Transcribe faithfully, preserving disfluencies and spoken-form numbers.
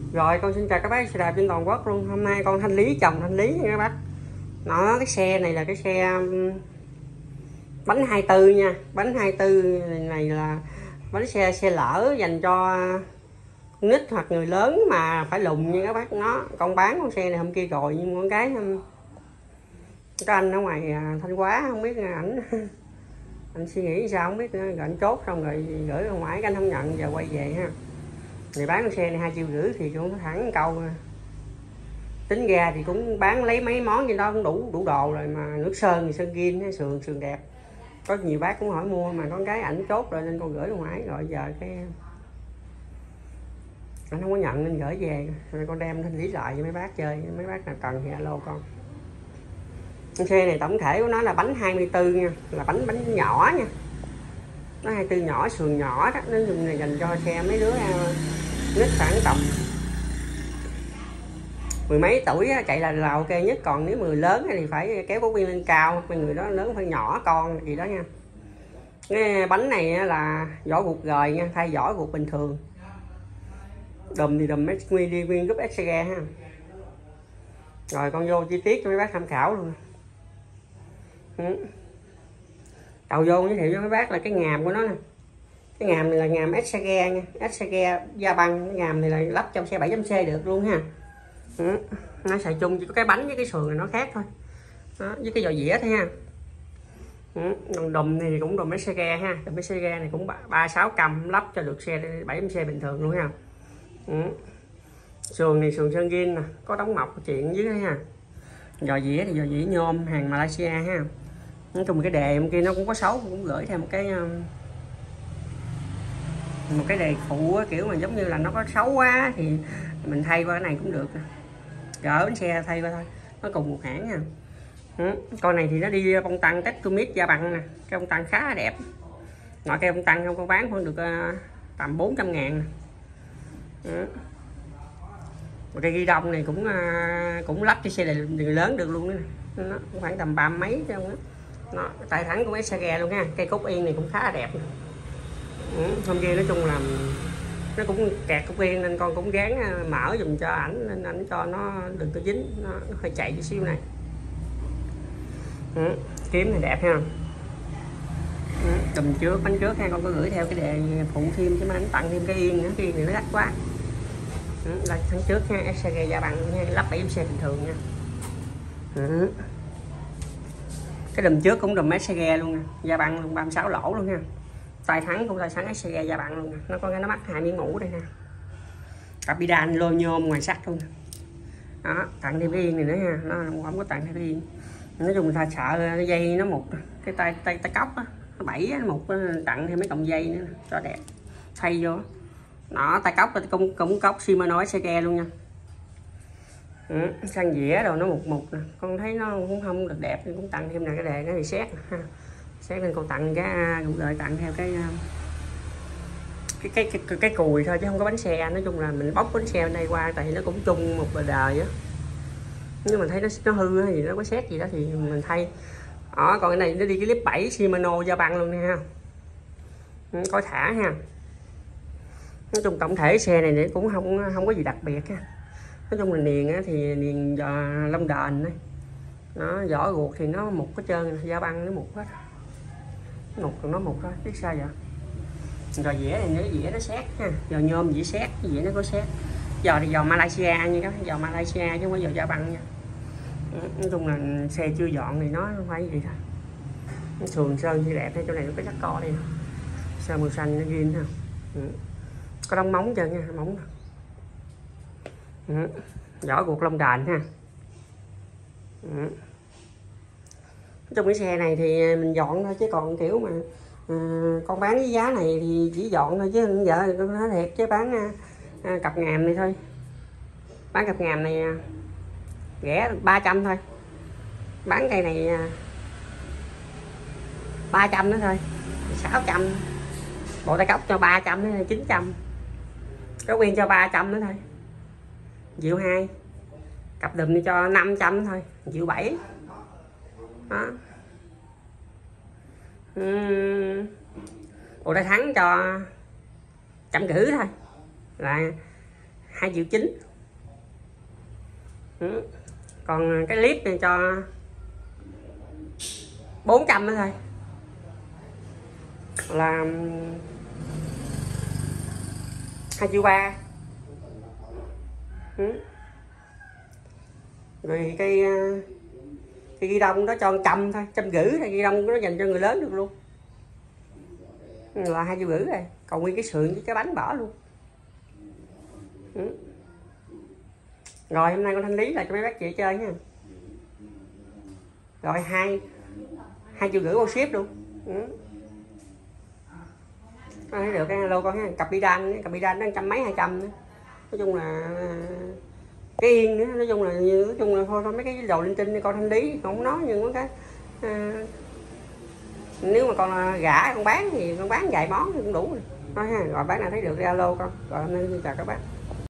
Rồi con xin chào các bác xe đạp trên toàn quốc luôn. Hôm nay con thanh lý chồng thanh lý nha các bác. Nó cái xe này là cái xe bánh hai tư nha. Bánh hai tư này là bánh xe xe lỡ dành cho nít hoặc người lớn mà phải lùn nha các bác. Nó con bán con xe này hôm kia rồi, nhưng con cái cái anh ở ngoài Thanh Hóa không biết ảnh anh suy nghĩ sao không biết, rồi anh chốt xong rồi gửi ra ngoài, anh không nhận, giờ quay về ha. Thì bán con xe này hai triệu rưỡi thì cũng thẳng câu, tính ra thì cũng bán lấy mấy món trên đó cũng đủ đủ đồ rồi, mà nước sơn thì sơn gin, sườn sườn đẹp. Có nhiều bác cũng hỏi mua mà con cái ảnh chốt rồi nên con gửi ra ngoài, rồi giờ cái anh không có nhận nên gửi về, rồi con đem thanh lý lại cho mấy bác chơi. Mấy bác nào cần thì alo con. Con xe này tổng thể của nó là bánh hai mươi tư nha, là bánh bánh nhỏ nha, nó hai mươi tư nhỏ, sườn nhỏ đó. Nó dùng này dành cho xe mấy đứa nít khoảng tầm mười mấy tuổi chạy là là ok nhất. Còn nếu người lớn thì phải kéo bóng pin lên cao, mấy người đó lớn phải nhỏ con gì đó nha. Cái bánh này là vỏ ruột gời nha, thay vỏ ruột bình thường. Đùm thì đùm đi nguyên group Extra ha. Rồi con vô chi tiết cho mấy bác tham khảo luôn. Ừ. Đầu vô giới thiệu cho mấy bác là cái ngàm của nó nè. Cái ngàm này là ngàm Extra nha, Extra da băng. Cái ngàm này là lắp trong xe bảy chấm C được luôn ha. Ừ. Nó xài chung chỉ có cái bánh với cái sườn này nó khác thôi đó, với cái vỏ dĩa thôi ha. Ừ. Còn đùm thì cũng đùm Extra ha, đùm Extra này cũng ba sáu cầm lắp cho được xe bảy chấm C bình thường luôn ha. Ừ. Sườn này sườn sơn gin nè, có đóng mọc chuyện dưới ha. Vỏ dĩa thì vỏ dĩa nhôm hàng Malaysia ha. Nói chung cái đề kia nó cũng có xấu, cũng gửi thêm một cái một cái đề phụ kiểu mà giống như là nó có xấu quá thì mình thay qua cái này cũng được, gỡ bánh xe thay qua thôi, nó cùng một hãng nha. Ừ. Con này thì nó đi bông tăng Tectomic da bằng nè, cái bông tăng khá là đẹp. Ngoài cái bông tăng không có bán khoảng được uh, tầm bốn trăm ngàn. Ừ. Một cây ghi đông này cũng uh, cũng lắp cho xe này lớn được luôn đó. Nó cũng khoảng tầm ba mấy chứ không đó. Nó tay thắng của Extra luôn ha. Cây cúc yên này cũng khá là đẹp. Ừ. Hôm kia nói chung là nó cũng kẹt cúc yên nên con cũng gán mở dùng cho ảnh, nên ảnh cho nó đừng có dính, nó, nó hơi chạy chút xíu này. Ừ. Kiếm này đẹp ha. Ừ. Đùm trước bánh trước ha, con có gửi theo cái đề phụ thêm chứ mà ảnh tặng thêm cái yên nữa, cái yên này nó đắt quá. Ừ. Là tháng trước ha, Extra da bằng nha, lắp bảy chấm C bình thường nha. Ừ. Cái đùm trước cũng đùm Extra luôn nè, da băng luôn, ba mươi sáu lỗ luôn ha. Tay thắng cũng tay thắng Extra da băng luôn nè. Nó có cái nó mắc hai miếng mũ đây nè, carbidan lô nhôm ngoài sắt luôn. Đó, tặng thêm cái yên này nữa ha, nó không có tặng thêm cái yên. Nói chung người ta sợ dây nó một cái tay tay tay cốc á, nó bảy á, một tặng thêm mấy cọng dây nữa cho đẹp, thay vô. Đó, tay cốc là cũng cũng cốc Shimano Extra luôn nha. Ừ, sang dĩa rồi nó một một nè, con thấy nó cũng không được đẹp nên cũng tặng thêm là cái đề nó thì xét ha. Xét nên con tặng cái cũng đợi tặng theo cái cái cái cái, cái, cái cùi thôi chứ không có bánh xe. Nói chung là mình bóc bánh xe bên đây qua tại nó cũng chung một đời á, nhưng mà thấy nó nó hư thì nó có xét gì đó thì mình thay. Đó, còn cái này nó đi cái clip bảy Shimano da băng luôn nha ha. Ừ, có thả ha. Nói chung tổng thể xe này thì cũng không không có gì đặc biệt ha. Nói chung là niền á, thì niền lông đền đấy. Nó vỏ ruột thì nó một cái trơn, da băng nó một hết, một còn nó một thôi biết sao vậy. Rồi dĩa này nếu dĩa nó xét ha, giờ nhôm dĩa xét, dĩa nó có xét. Giờ thì giờ Malaysia nha các, giờ Malaysia chứ không có giờ da băng nha. Nói chung là xe chưa dọn thì nó không phải gì thôi. Sườn sơn thì đẹp, chỗ này nó có chắc co đây nè, sơn màu xanh nó ghim ha. Ừ. Có đóng móng chân nha, móng. Ừ. Vỏ ruột lông đền ha. Ừ. Trong cái xe này thì mình dọn thôi, chứ còn kiểu mà à, con bán với giá này thì chỉ dọn thôi, chứ giờ con nói thiệt chứ bán à, cặp ngàm này thôi, bán cặp ngàm này rẻ ba trăm thôi, bán cây này ba trăm nữa thôi, sáu trăm. Bộ tay cốc cho ba trăm nữa, chín trăm. Có nguyên cho ba trăm nữa thôi, triệu hai. Cặp đùm đi cho năm trăm thôi, triệu bảy. Đó. Uhm. Bộ tay thắng cho trăm rưỡi thôi, là hai triệu chín. Ừ. Còn cái clip này cho bốn trăm nữa thôi, là hai triệu ba. Ừ. Rồi cây cây ghi đông đó cho một trăm thôi, trăm rưỡi thôi, ghi đông nó dành cho người lớn được luôn, là hai triệu rưỡi rồi, còn nguyên cái sườn với cái bánh bỏ luôn. Ừ. Rồi hôm nay con thanh lý là cho mấy bác chị chơi nha. Rồi hai hai triệu rưỡi bao ship luôn. Ừ. Thấy được cái lô con ha, cặp bi đan, cặp bi đan nó trăm mấy hai trăm nữa. Nói chung là cái yên nữa, nói chung là nói chung là thôi thôi mấy cái đồ linh tinh con thanh lý không nói, nhưng có cái à, nếu mà con là gã con bán thì con bán vài món thì cũng đủ rồi. Thôi ha, rồi bác nào thấy được alo con. Rồi hôm nay xin chào các bác.